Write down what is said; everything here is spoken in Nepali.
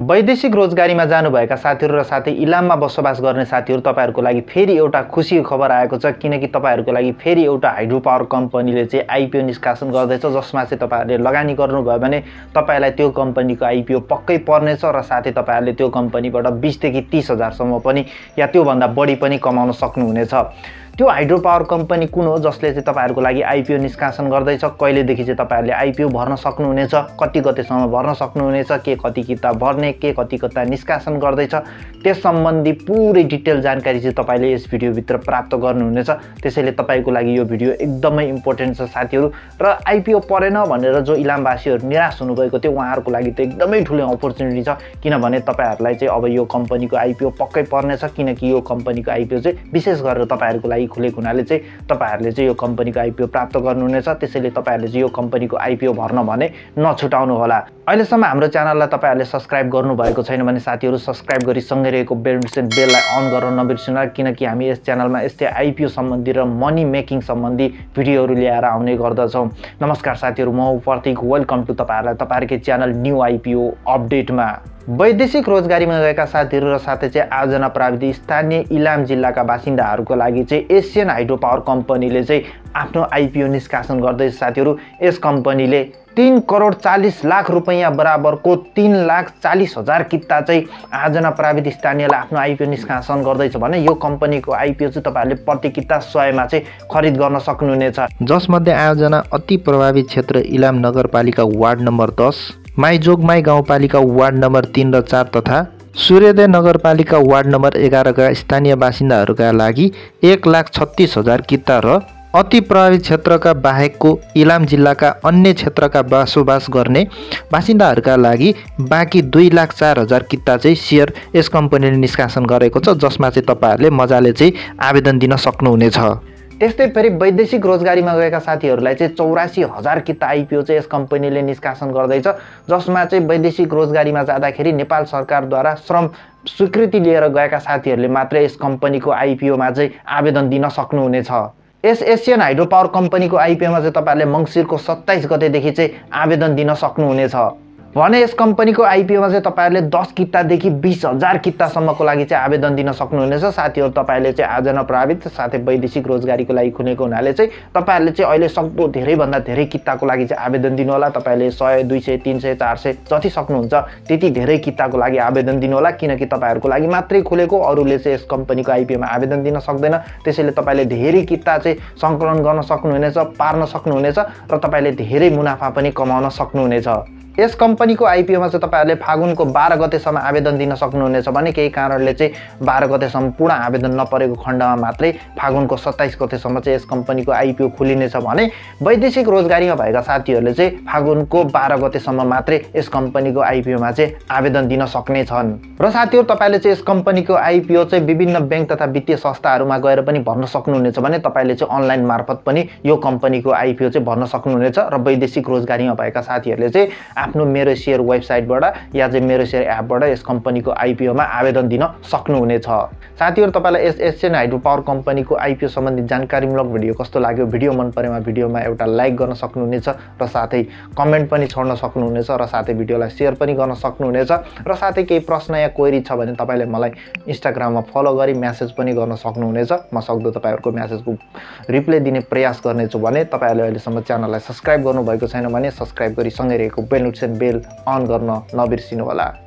वैदेशिक रोजगारीमा जानुभएका साथीहरू र साथै इलाममा बसोबास गर्ने साथीहरू तपाईहरुको लागि फेरि एउटा खुसीको खबर आएको छ किनकि तपाईहरुको लागि फेरि एउटा हाइड्रो पावर कम्पनीले चाहिँ आईपीओ निष्कासन गर्दैछ जसमा चाहिँ तपाईहरुले लगानी गर्नुभयो भने तपाईलाई त्यो कम्पनीको आईपीओ पक्कै पर्नेछ र साथै तपाईहरुले त्यो कम्पनीबाट 20 देखि 30 हजार सम्म पनि या त्यो भन्दा बढी पनि कमाउन सक्नुहुनेछ। त्यो हाइड्रो पावर कम्पनी कुन हो जसले चाहिँ तपाईहरुको लागि आईपीओ निष्कासन गर्दैछ, कहिलेदेखि चाहिँ तपाईहरुले आईपीओ भर्न सक्नुहुनेछ, कति गतेसम्म भर्न सक्नुहुनेछ, के कति किता भर्ने, के कति कता निष्कासन गर्दैछ त्यस सम्बन्धी पुरै डिटेल जानकारी चाहिँ तपाईले यस भिडियो भित्र प्राप्त गर्नुहुनेछ। त्यसैले तपाईको लागि यो भिडियो एकदमै इम्पोर्टेन्ट छ साथीहरु। र आईपीओ परेन भनेर जो इलामवासीहरु निराश हुनुभएको थियो उहाँहरुको लागि त एकदमै ठूलो अपर्चुनिटी छ किनभने तपाईहरुलाई चाहिँ अब यो कम्पनीको आईपीओ पक्कै पर्नेछ किनकि यो कम्पनीको आईपीओ चाहिँ विशेष गरेर तपाईहरुको लागि खुलेको हुनाले चाहिँ तपाईहरुले चाहिँ यो कम्पनीको आईपीओ प्राप्त गर्नुहुनेछ। त्यसैले तपाईहरुले चाहिँ यो कम्पनीको आईपीओ भर्न भने नछुटाउनु होला। अहिलेसम्म हाम्रो च्यानललाई तपाईहरुले सब्स्क्राइब गर्नुभएको छैन भने साथीहरु सब्स्क्राइब गरी सँगै रहेको बेललाई अन गर्न नबिर्सनु किनकि हामी यस च्यानलमा यस्तै आईपीओ सम्बन्धी र मनी मेकिङ सम्बन्धी भिडियोहरु लिएर आउने गर्दछौं। नमस्कार साथीहरु, म प्रतीक, वेलकम टु तपाईहरुलाई तपाईहरुकै च्यानल न्यू आईपीओ अपडेटमा। वैदेशिक रोजगारीमा गएका साथीहरु र साथै चाहिँ आयोजना प्राविधिक स्थानीय इलाम जिल्लाका बासिन्दाहरुको लागि चाहिँ एशियन हाइड्रो पावर कम्पनीले चाहिँ आफ्नो आईपीओ निष्कासन गर्दैछ साथीहरु। यस कम्पनीले 3 करोड 40 लाख रुपैयाँ बराबरको 3,40,000 किता चाहिँ आयोजना प्राविधिक स्थानीयले आफ्नो आईपीओ निष्कासन गर्दैछ भने यो कम्पनीको आईपीओ चाहिँ तपाईहरुले प्रति किता 100 मा चाहिँ खरिद गर्न सक्नुहुनेछ। जसमध्ये आयोजना अति प्रभावित क्षेत्र इलाम नगरपालिका वार्ड नम्बर 10, माइजोगमाई गाउँपालिका वार्ड नम्बर 3 र 4 तथा सूर्योदय नगरपालिका वार्ड नम्बर 11 का स्थानीय बासिन्दाहरूका लागि 1,36,000 किता र अति प्रभावित क्षेत्रका बाहेकको इलाम जिल्लाका अन्य क्षेत्रका बसोबास गर्ने बासिन्दाहरूका लागि बाँकी 2,04,000 किता चाहिँ शेयर यस कम्पनीले निष्कासन गरेको छ जसमा चाहिँ तपाईहरुले मजाले चाहिँ आवेदन दिन सक्नुहुनेछ। त्यस्तै फेरि वैदेशिक रोजगारीमा गएका साथीहरुलाई चाहिँ 84,000 किता आईपीओ चाहिँ यस कम्पनीले निष्कासन गर्दैछ जसमा चाहिँ वैदेशिक रोजगारीमा जाँदाखेरि नेपाल सरकारद्वारा श्रम स्वीकृति लिएर गएका साथीहरुले मात्र यस कम्पनीको आईपीओ मा चाहिँ आवेदन दिन सक्नुहुनेछ। यस एशियन हाइड्रो पावर कम्पनीको आईपीओ मा चाहिँ तपाईहरुले मंसिरको 27 गतेदेखि चाहिँ आवेदन दिन सक्नुहुनेछ भने यस कम्पनीको आईपीओ मा चाहिँ तपाईहरुले 10 किता देखि 20,000 किता सम्मको लागि चाहिँ आवेदन दिन सक्नुहुनेछ। साथीहरु तपाईहरुले चाहिँ आयोजना प्राविधिक साथै वैदेशिक रोजगारीको लागि खुलेको हुनाले चाहिँ तपाईहरुले चाहिँ अहिले सक्दो धेरै भन्दा धेरै किताको लागि चाहिँ आवेदन दिनु होला। तपाईहरुले 100, 200, 300, 400 जति सक्नुहुन्छ त्यति धेरै किताको लागि आवेदन दिनु होला किनकि तपाईहरुको लागि मात्रै खुलेको, अरूले चाहिँ यस कम्पनीको आईपीओ मा आवेदन दिन सक्दैन। त्यसैले तपाईले धेरै किता चाहिँ संकलन गर्न सक्नुहुनेछ, पार्न सक्नुहुनेछ र तपाईले धेरै मुनाफा पनि कमाउन सक्नुहुनेछ। यस कम्पनीको आईपीओ मा चाहिँ तपाईहरुले फागुनको 12 गतेसम्म आवेदन दिन सक्नुहुनेछ भने केही कारणले चाहिँ 12 गतेसम्म पूर्ण आवेदन नपरेको खण्डमा मात्रै फागुनको 27 गतेसम्म चाहिँ यस कम्पनीको आईपीओ खुलिनेछ भने वैदेशिक रोजगारीमा भएका साथीहरुले चाहिँ फागुनको 12 गतेसम्म मात्रै यस कम्पनीको आईपीओ मा चाहिँ आवेदन दिन सक्ने छन्। र साथीहरु तपाईले चाहिँ यस कम्पनीको आईपीओ चाहिँ विभिन्न बैंक तथा वित्तीय संस्थाहरुमा गएर पनि भर्न सक्नुहुनेछ भने तपाईले चाहिँ अनलाइन मार्फत पनि यो कम्पनीको आईपीओ चाहिँ भर्न सक्नुहुनेछ र वैदेशिक रोजगारीमा भएका साथीहरुले चाहिँ आफ्नो मेरो शेयर वेबसाइटबाट या चाहिँ मेरो शेयर एपबाट यस कम्पनीको आईपीओ मा आवेदन दिन सक्नुहुनेछ। साथीहरु तपाईलाई यस एशियन हाइड्रो पावर कम्पनीको आईपीओ सम्बन्धी जानकारीमूलक भिडियो कस्तो लाग्यो, भिडियो मन परेमा भिडियोमा एउटा लाइक गर्न सक्नुहुनेछ र साथै कमेन्ट पनि छोड्न सक्नुहुनेछ र साथै भिडियोलाई शेयर पनि गर्न सक्नुहुनेछ र साथै केही प्रश्न या क्वेरी छ भने तपाईले मलाई इन्स्टाग्राममा फलो गरी मेसेज पनि गर्न सक्नुहुनेछ। म सक्दो तपाईहरुको मेसेजको रिप्लाई दिने प्रयास गर्नेछु भने तपाईहरुले अहिलेसम्म च्यानललाई सब्स्क्राइब गर्नुभएको छैन भने सब्स्क्राइब गरी सँगै रहेको बेल अन गर्न नबिर्सिनु होला।